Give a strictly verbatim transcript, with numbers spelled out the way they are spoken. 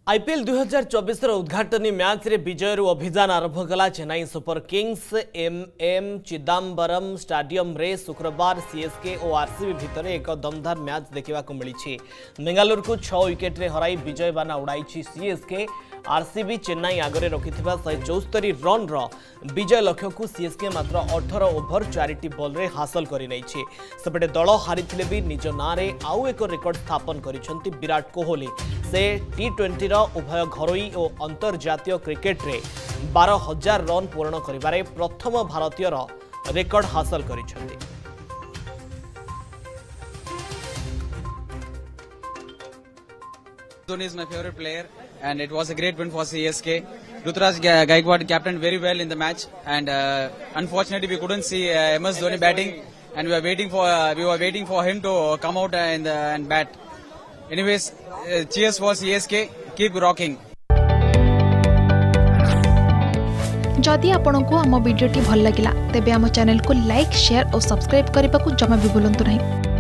IPL दुई हजार चौबीस उद्घाटनी मैच रे विजय अभियान आरंभ कला Chennai Super Kings M M Chidambaram Stadium रे शुक्रवार सीएसके और आरसीबी भितर एक दमदार मैच देखा मिली। बेंगालुरु को छह विकेट रे हराई विजय बाना उड़ाई सीएसके। आरसीबी चेन्नई आगरे रखिथिबा एक सौ चौस्तरी रन रो विजय लक्ष्य को सीएसके मात्र अठारह ओभर चारिटी बॉल रे हासिल करि नैछि। सेपटे दल हारिथिले भी निज नारे आउ एक रेकर्ड स्थापन करिसेंति विराट कोहली। से टी ट्वेंटी रो उभय घरोई और अंतर्जातीय क्रिकेट रे बारह हजार रन पूर्ण करिबारे प्रथम भारतीय रेकर्ड हासिल करिसेंति। Dhoni is my favorite player and it was a great win for C S K. Ruturaj Gaikwad captained very well in the match and uh, unfortunately we couldn't see uh, M S Dhoni batting and we were waiting for uh, we were waiting for him to come out and, uh, and bat. Anyways, uh, cheers for C S K. Keep rocking. जदि आपंक आम भिडी भल लगा तेब आम channel को like share और subscribe करने को जमा भी भूलु नहीं।